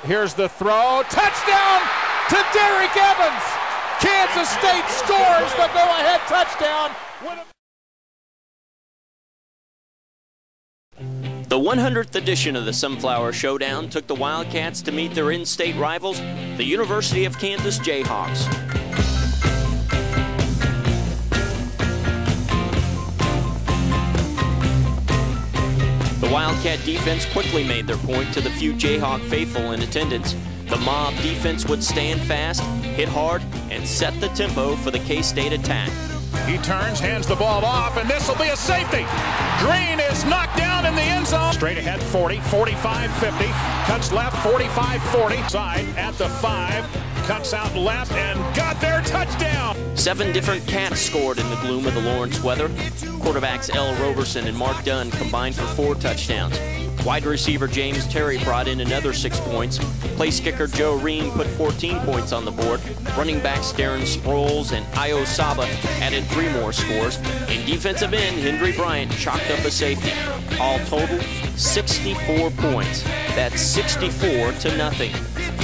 Here's the throw. Touchdown to Derek Evans. Kansas State scores the go-ahead touchdown. The 100th edition of the Sunflower Showdown took the Wildcats to meet their in-state rivals, the University of Kansas Jayhawks. The Wildcat defense quickly made their point to the few Jayhawk faithful in attendance. The mob defense would stand fast, hit hard, and set the tempo for the K-State attack. He turns, hands the ball off, and this will be a safety. Green is knocked down in the end zone. Straight ahead, 40, 45, 50. Cuts left, 45, 40. Side at the 5. Cuts out left and got their touchdown. 7 different Cats scored in the gloom of the Lawrence weather. Quarterbacks L. Roberson and Mark Dunn combined for 4 touchdowns. Wide receiver James Terry brought in another 6 points. Place kicker Joe Ream put 14 points on the board. Running backs Darren Sproles and Io Saba added 3 more scores. And defensive end Hendry Bryant chalked up a safety. All total, 64 points. That's 64 to nothing.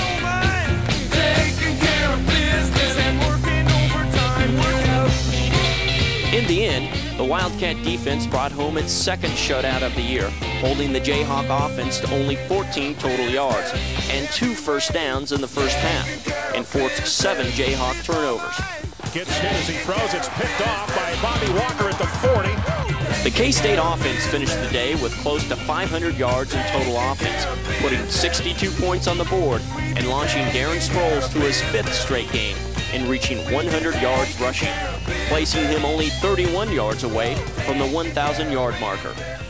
In the end, the Wildcat defense brought home its 2nd shutout of the year, holding the Jayhawk offense to only 14 total yards and 2 first downs in the first half, and forced 7 Jayhawk turnovers. Gets hit as he throws. It's picked off by Bobby Walker at the 40. The K-State offense finished the day with close to 500 yards in total offense, putting 62 points on the board and launching Darren Sproles to his 5th straight game and reaching 100 yards rushing, placing him only 31 yards away from the 1,000-yard marker.